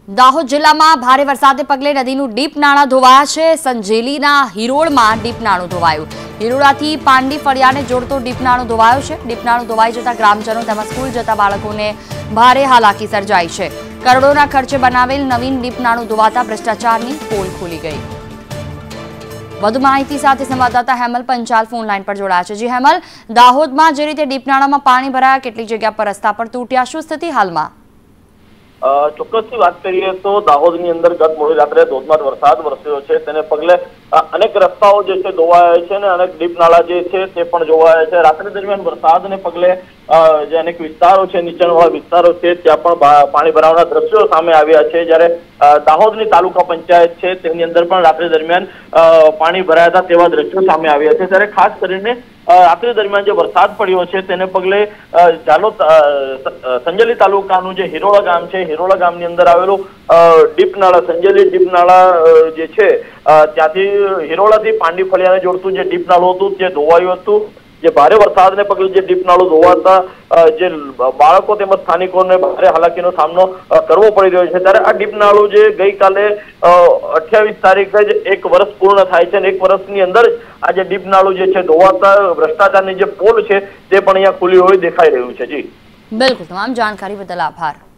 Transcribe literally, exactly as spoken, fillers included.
દાહોદ જિલ્લામાં ભારે વરસાદને પગલે નદીનું ડીપ નાળા ધોવાયા છે। સંજેલીના હિરોળમાં ડીપ નાળું ધોવાયું। હિરોળાથી પાંડી ફળિયાને જોડતો ડીપ નાળું ધોવાયો છે। ડીપ નાળું ધોવાઈ જતા ગ્રામજનો તેમજ સ્કૂલ જતા બાળકોને ભારે હાલાકી સર્જાઈ છે। કરોડોના ખર્ચે બનાવેલ નવીન ડીપ નાળું ધોવાતા ભ્રષ્ટાચારની પોલ ખુલી ગઈ। વધુ માહિતી સાથે સંવાદદાતા હેમલ પંચાલ ફોન લાઈન પર જોડાયા છે। જી હેમલ, દાહોદમાં જે રીતે ડીપ નાળામાં પાણી ભરાયા, કેટલીક જગ્યા પર રસ્તા પર તૂટ્યા, શું સ્થિતિ હાલમાં? ચોક્કસથી વાત કરીએ તો દાહોદની અંદર ગત મોડી રાત્રે ધોધમાર વરસાદ વરસ્યો છે, તેને પગલે અનેક રસ્તાઓ જે છે ધોવાયા છે અને અનેક ડીપ નાળા જે છે તે પણ જોવાયા છે। રાત્રે દરમિયાન વરસાદને પગલે જે અનેક વિસ્તારો છે, નીચાણવાળા વિસ્તારો છે, ત્યાં પણ પાણી ભરાવાના દ્રશ્યો સામે આવ્યા છે। જ્યારે દાહોદની તાલુકા પંચાયત છે તેની અંદર પણ રાત્રે દરમિયાન પાણી ભરાયા હતા તેવા દ્રશ્યો સામે આવ્યા છે। ત્યારે ખાસ કરીને રાત્રે દરમિયાન જે વરસાદ પડ્યો છે તેને પગલે જાલોદ સંજેલી તાલુકાનું જે હિરોળા ગામ છે, હિરોળા ગામની અંદર આવેલું ડીપ નાળા, સંજેલી ડીપ નાળા જે છે ત્યાંથી હિરોળાથી પાંડી ફળિયાને જોડતું જે ડીપ નાળું હતું તે ધોવાયું હતું। જે ભારે વરસાદને પગલે જે ડીપ નાળું ધોવાતા જે બાળકો તેમજ સ્થાનિકોને ભારે હાલાકીનો સામનો કરવો પડી રહ્યો છે। ત્યારે આ ડીપ નાળું જે ગઈકાલે અઠ્યાવીસ તારીખે જ એક વર્ષ પૂર્ણ થાય છે અને એક વર્ષની અંદર આ જે ડીપ નાળું જે છે ધોવાતા ભ્રષ્ટાચારની જે પોલ છે તે પણ અહીંયા ખુલી હોય દેખાઈ રહ્યું છે। જી બિલકુલ, તમામ જાણકારી બદલ આભાર।